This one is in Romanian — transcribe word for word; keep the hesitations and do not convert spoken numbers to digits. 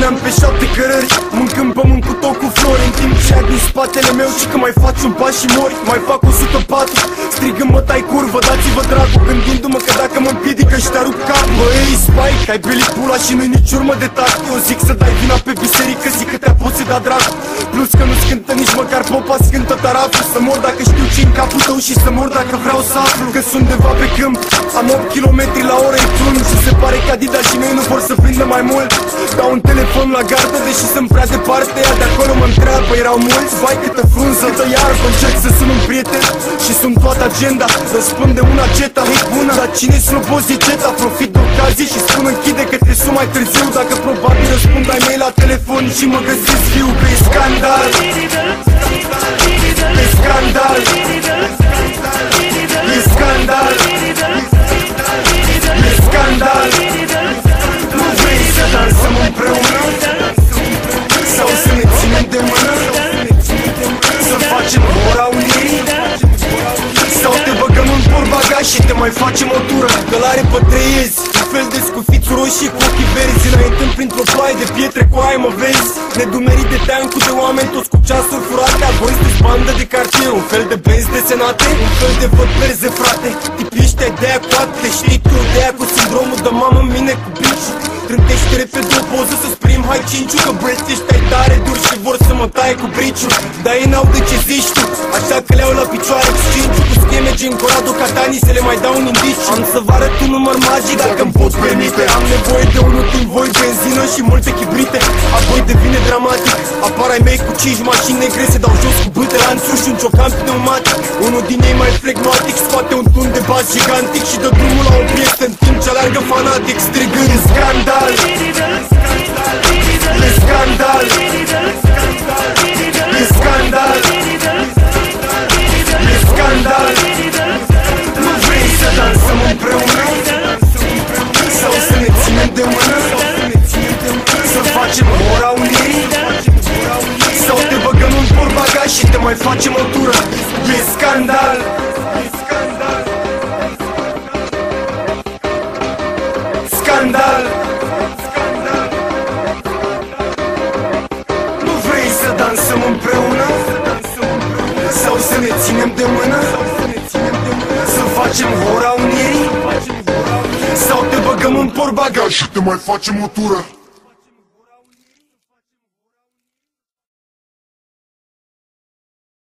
veneam pe șapte cărări, mâncând pământ cu tot cu flori, în timp ce ag din spatele meu și că mai faci un pas și mori. Mai fac o sută patru, strigând mă tai curvă, dați-vă dracu, gândindu-mă că dacă mă împiedică și te-arup cap. Bă, ei, Spike, ai belit pula și nu-i nici urmă de tact. Eu zic să dai vina pe biserică, zic că te-a poți da dracu. Plus că nu scântă nici măcar popa, scântă taraful. Să mor dacă știu ce-i în capul tău și să mor dacă vreau să aflu. Că sunt undeva pe câmp, am opt kilometri la oră, e plun și se pare că Adidas și mei nu vor să prindă mai mult. Dau un telefon la gardă, deși sunt prea departe, ea de acolo mă întreabă, erau mulți? Vai câtă frunză, câtă iarbă, încerc să sun un prieten și sunt toată agenda. Răspunde una Geta, hei bună, dar cine sună bozi Geta? Profit de ocazie și spun închide că te sun mai târziu. Dacă probabil răspund ai mei la telefon și mă găsesc viu. Că e scandal, e scandal, e scandal, e scandal. Nu vrei să dansăm împreună sau să ne ținem de mână, să facem ora unirii, sau te băgăm în portbagaj și te mai facem o tură. Călare pe treiezi, un fel de scufițuri roșii cu ochii verzi. Înaintăm printr-o ploaie de pietre cu aia mă vezi. Nedumerit de teancul de oameni, toți cu ceasuri furate. Apoi sunteți bandă de cartier, un fel de benzi desenate, un fel de văd verze, frate. Tipiști ai de-aia coate, știi tu de-aia cu sindromul de mamă în mine cu bici. Trântește repede o poză să-ți prim hai cinciu, că băieți ai tare dur și vor să mă taie cu briciu. Dar ei n-au de ce zici tu, așa că le-au la picioare cu cinciu. Cu scheme gen Corado Catani să le mai dau un indiciu. Am să vă arăt un număr magic dacă-mi pot permite. Am nevoie de unul din voi, benzină și multe chibrite. Apoi devine dramatic, apar ai mei cu cinci mașini negre, se dau jos cu bâte lanțuri și un ciocan pneumatic. Unul din ei mai flegmatic scoate un tun de bas gigantic și dă drumul la o piesă în timp ce alergă fanatic, strigând scandal, e scandal, e scandal, e scandal. Nu vrei să dansăm împreună sau să ne ținem de mână, să facem ora unirii, sau te băgăm în portbagaj și te mai facem o tură. E scandal, scandal. Nu vrei să dansăm împreună sau să ne ținem de mână, să facem ora unirii, sau te băgăm în portbagaj și te mai facem o tură.